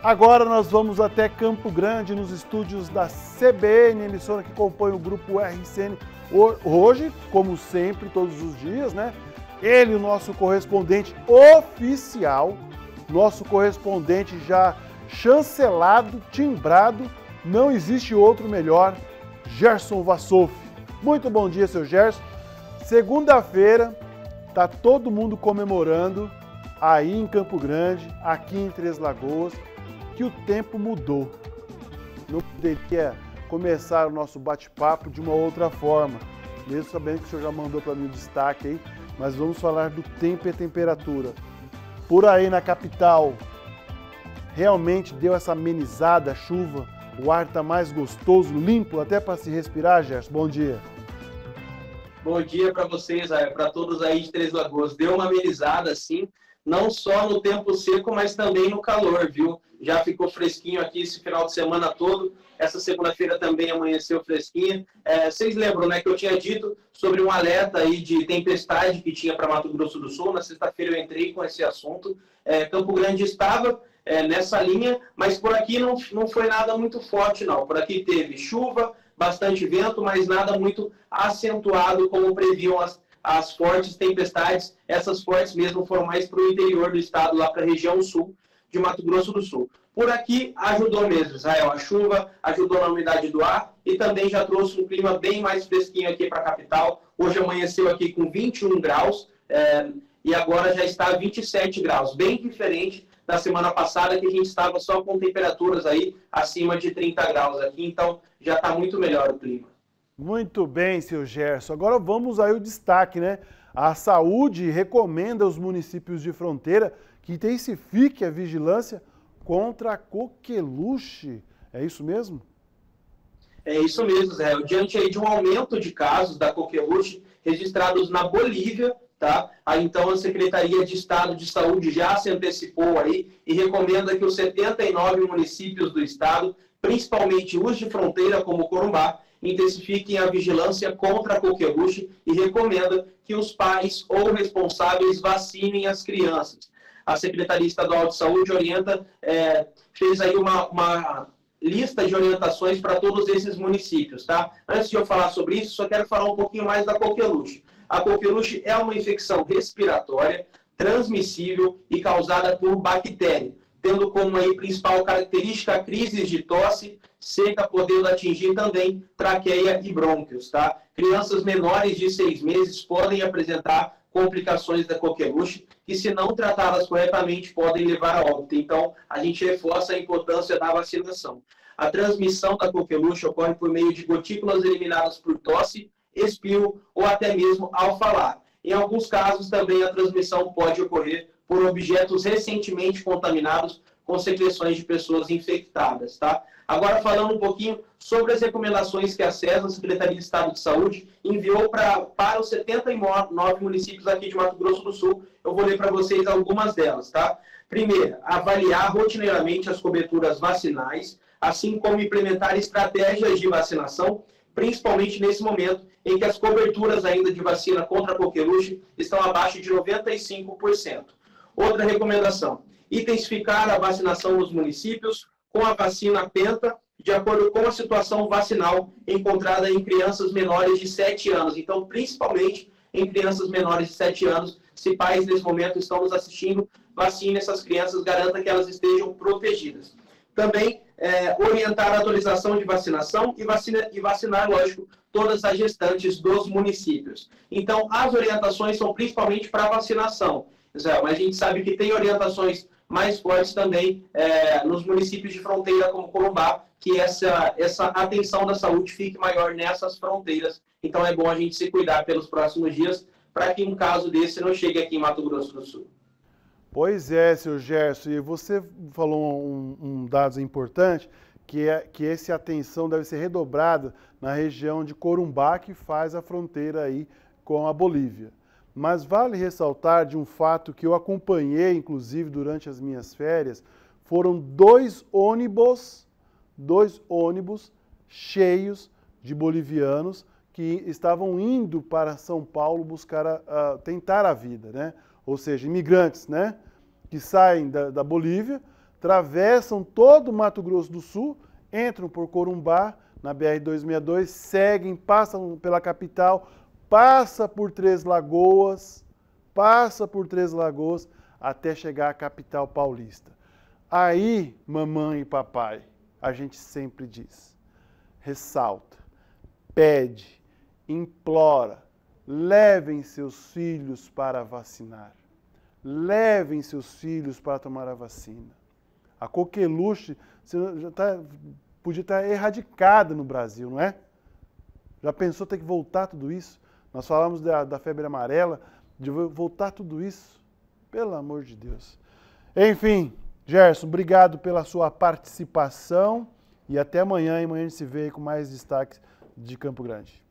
Agora nós vamos até Campo Grande, nos estúdios da CBN, emissora que compõe o grupo RCN. Hoje, como sempre, todos os dias, né? Ele, o nosso correspondente oficial, nosso correspondente já chancelado, timbrado, não existe outro melhor, Gerson Vassouf. Muito bom dia, seu Gerson. Segunda-feira, tá todo mundo comemorando aí em Campo Grande, aqui em Três Lagoas, que o tempo mudou. Não poderia começar o nosso bate-papo de uma outra forma, mesmo sabendo que o senhor já mandou para mim o destaque aí, mas vamos falar do tempo e a temperatura. Por aí na capital, realmente deu essa amenizada a chuva, o ar está mais gostoso, limpo, até para se respirar, Gerson. Bom dia. Bom dia para vocês, para todos aí de Três Lagoas. Deu uma amenizada, sim, não só no tempo seco, mas também no calor, viu? Já ficou fresquinho aqui esse final de semana todo. Essa segunda-feira também amanheceu fresquinha. Vocês lembram, né, que eu tinha dito sobre um alerta aí de tempestade que tinha para Mato Grosso do Sul. Na sexta-feira eu entrei com esse assunto. Campo Grande estava nessa linha, mas por aqui não foi nada muito forte, não. Por aqui teve chuva, bastante vento, mas nada muito acentuado como previam as fortes tempestades. Essas fortes mesmo foram mais para o interior do estado, lá para a região sul de Mato Grosso do Sul. Por aqui ajudou mesmo, Israel. A chuva ajudou na umidade do ar e também já trouxe um clima bem mais fresquinho aqui para a capital. Hoje amanheceu aqui com 21 graus e agora já está a 27 graus, bem diferente da semana passada, que a gente estava só com temperaturas aí acima de 30 graus aqui, então já está muito melhor o clima. Muito bem, seu Gerson. Agora vamos aí o destaque, né? A saúde recomenda aos municípios de fronteira que intensifique a vigilância contra a coqueluche. É isso mesmo? É isso mesmo, Zé. Diante aí de um aumento de casos da coqueluche registrados na Bolívia, tá? Aí, então, a Secretaria de Estado de Saúde já se antecipou aí e recomenda que os 79 municípios do estado, principalmente os de fronteira, como Corumbá, intensifiquem a vigilância contra a coqueluche e recomenda que os pais ou responsáveis vacinem as crianças. A Secretaria Estadual de Saúde fez aí uma lista de orientações para todos esses municípios, tá? Antes de eu falar sobre isso, só quero falar um pouquinho mais da coqueluche. A coqueluche é uma infecção respiratória, transmissível e causada por bactéria, tendo como aí principal característica crises de tosse seca, podendo atingir também traqueia e brônquios, tá? Crianças menores de 6 meses podem apresentar complicações da coqueluche, que se não tratadas corretamente podem levar a óbito. Então, a gente reforça a importância da vacinação. A transmissão da coqueluche ocorre por meio de gotículas eliminadas por tosse, espirro ou até mesmo ao falar. Em alguns casos, também a transmissão pode ocorrer por objetos recentemente contaminados com secreções de pessoas infectadas, tá? Agora, falando um pouquinho sobre as recomendações que a SESA, a Secretaria de Estado de Saúde, enviou para os 79 municípios aqui de Mato Grosso do Sul. Eu vou ler para vocês algumas delas, tá? Primeiro, avaliar rotineiramente as coberturas vacinais, assim como implementar estratégias de vacinação, principalmente nesse momento em que as coberturas ainda de vacina contra a coqueluche estão abaixo de 95%. Outra recomendação, intensificar a vacinação nos municípios com a vacina Penta, de acordo com a situação vacinal encontrada em crianças menores de 7 anos. Então, principalmente em crianças menores de 7 anos, se pais nesse momento estão nos assistindo, vacine essas crianças, garanta que elas estejam protegidas. Também orientar a atualização de vacinação e vacinar, lógico, todas as gestantes dos municípios. Então, as orientações são principalmente para vacinação, Israel, mas a gente sabe que tem orientações mais fortes também nos municípios de fronteira, como Corumbá, que essa atenção da saúde fique maior nessas fronteiras. Então, é bom a gente se cuidar pelos próximos dias, para que um caso desse não chegue aqui em Mato Grosso do Sul. Pois é, seu Gerson, e você falou um dado importante, que essa atenção deve ser redobrada na região de Corumbá, que faz a fronteira aí com a Bolívia. Mas vale ressaltar de um fato que eu acompanhei, inclusive, durante as minhas férias, foram dois ônibus cheios de bolivianos que estavam indo para São Paulo buscar, tentar a vida, né? Ou seja, imigrantes, né? Que saem da Bolívia, atravessam todo o Mato Grosso do Sul, entram por Corumbá, na BR-262, seguem, passam pela capital, passa por Três Lagoas, até chegar à capital paulista. Aí, mamãe e papai, a gente sempre diz, ressalta, pede, implora, levem seus filhos para vacinar. Levem seus filhos para tomar a vacina. A coqueluche podia estar erradicada no Brasil, não é? Já pensou ter que voltar tudo isso? Nós falamos da febre amarela, de voltar tudo isso? Pelo amor de Deus. Enfim, Gerson, obrigado pela sua participação e até amanhã. E amanhã a gente se vê com mais destaques de Campo Grande.